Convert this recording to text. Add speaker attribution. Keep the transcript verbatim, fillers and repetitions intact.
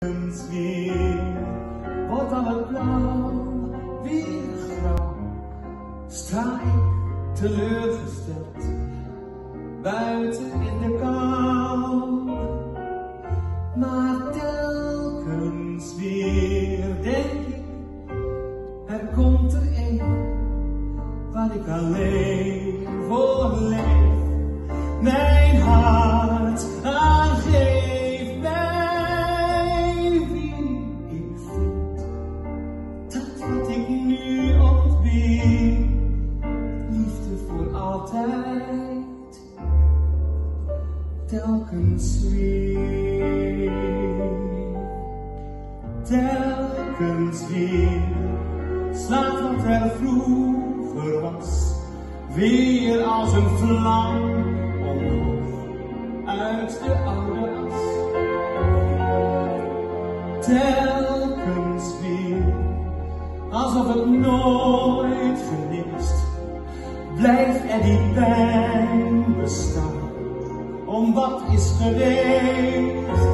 Speaker 1: Telkens weer wordt al het blauw weer grauw. Sta ik teleurgesteld buiten in de kou. Maar telkens weer denk ik, er komt er een waar ik alleen voor leef. Mijn hart aangeeft mij wie ik vind. Dat wat ik nu ontbeer, liefde voor altijd, telkens weer. Telkens weer slaat wat er vroeger was, weer als een vlam omhoog uit de oude as. Telkens weer, alsof het nooit geneest, blijft er die pijn bestaan om wat is geweest.